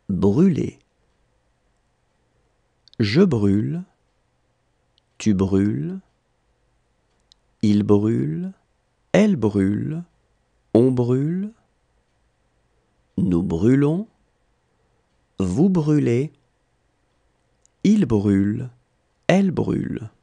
Brûler. Je brûle, tu brûles, il brûle, elle brûle, on brûle, nous brûlons, vous brûlez, il brûle, elle brûle.